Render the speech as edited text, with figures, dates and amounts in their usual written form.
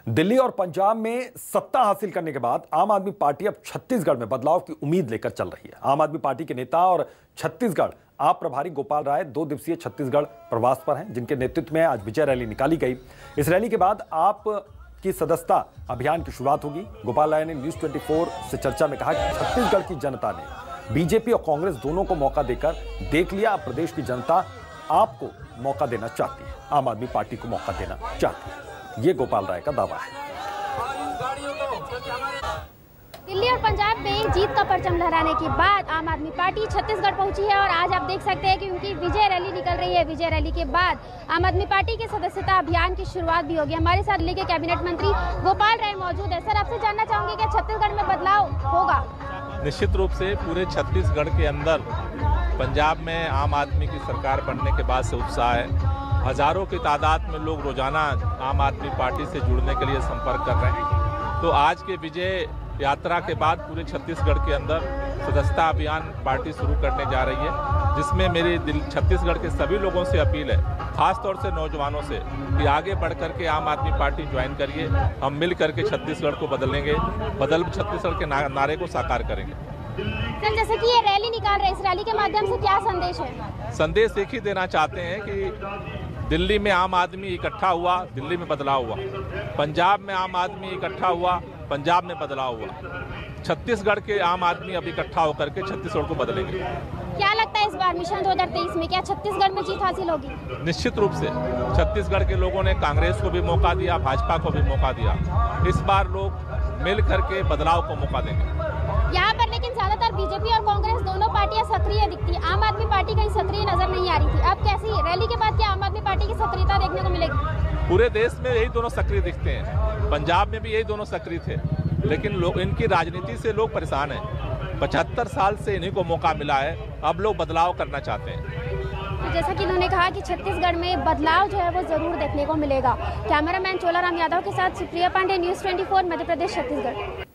दिल्ली और पंजाब में सत्ता हासिल करने के बाद आम आदमी पार्टी अब छत्तीसगढ़ में बदलाव की उम्मीद लेकर चल रही है। आम आदमी पार्टी के नेता और छत्तीसगढ़ आप प्रभारी गोपाल राय 2 दिवसीय छत्तीसगढ़ प्रवास पर हैं, जिनके नेतृत्व में आज विजय रैली निकाली गई। इस रैली के बाद आप की सदस्यता अभियान की शुरुआत होगी। गोपाल राय ने न्यूज़ 24 से चर्चा में कहा कि छत्तीसगढ़ की जनता ने बीजेपी और कांग्रेस दोनों को मौका देकर देख लिया। अब प्रदेश की जनता आपको मौका देना चाहती है, आम आदमी पार्टी को मौका देना चाहती है, ये गोपाल राय का दावा है। दिल्ली और पंजाब में जीत का परचम लहराने के बाद आम आदमी पार्टी छत्तीसगढ़ पहुंची है और आज आप देख सकते हैं कि उनकी विजय रैली निकल रही है। विजय रैली के बाद आम आदमी पार्टी के सदस्यता अभियान की शुरुआत भी होगी। हमारे साथ दिल्ली के कैबिनेट मंत्री गोपाल राय मौजूद है। सर, आपसे जानना चाहूंगी कि छत्तीसगढ़ में बदलाव होगा? निश्चित रूप से पूरे छत्तीसगढ़ के अंदर पंजाब में आम आदमी की सरकार बनने के बाद से उत्साह है। हजारों की तादाद में लोग रोजाना आम आदमी पार्टी से जुड़ने के लिए संपर्क कर रहे हैं। तो आज के विजय यात्रा के बाद पूरे छत्तीसगढ़ के अंदर सदस्यता अभियान पार्टी शुरू करने जा रही है, जिसमें मेरी छत्तीसगढ़ के सभी लोगों से अपील है, खासतौर से नौजवानों से, कि आगे बढ़ करके आम आदमी पार्टी ज्वाइन करिए। हम मिल करके छत्तीसगढ़ को बदलेंगे, बदल छत्तीसगढ़ के नारे को साकार करेंगे। सर, जैसे कि ये रैली निकाल रहे हैं, इस रैली के माध्यम से क्या संदेश है? संदेश एक ही देना चाहते हैं कि दिल्ली में आम आदमी इकट्ठा हुआ, दिल्ली में बदलाव हुआ। पंजाब में आम आदमी इकट्ठा हुआ, पंजाब में बदलाव हुआ। छत्तीसगढ़ के आम आदमी अब इकट्ठा होकर के छत्तीसगढ़ को बदलेंगे। क्या लगता है इस बार मिशन 2023 में क्या छत्तीसगढ़ में जीत हासिल होगी? निश्चित रूप से छत्तीसगढ़ के लोगों ने कांग्रेस को भी मौका दिया, भाजपा को भी मौका दिया। इस बार लोग मिल करके बदलाव को मौका देंगे। यहाँ पर लेकिन ज्यादातर बीजेपी और कांग्रेस दोनों पार्टियां सक्रिय दिखती है, आम आदमी पार्टी कहीं सक्रिय नजर नहीं आ रही थी। अब कैसी रैली के बाद क्या आम आदमी पार्टी की सक्रियता देखने को मिलेगी? पूरे देश में यही दोनों सक्रिय दिखते हैं। पंजाब में भी यही दोनों सक्रिय थे, लेकिन लोग इनकी राजनीति से लोग परेशान हैं। 75 साल से इन्हीं को मौका मिला है, अब लोग बदलाव करना चाहते हैं। तो जैसा कि उन्होंने कहा कि छत्तीसगढ़ में बदलाव जो है वो जरूर देखने को मिलेगा। कैमरामैन चोलाराम यादव के साथ सुप्रिया पांडे, न्यूज़ 24, मध्य प्रदेश, छत्तीसगढ़।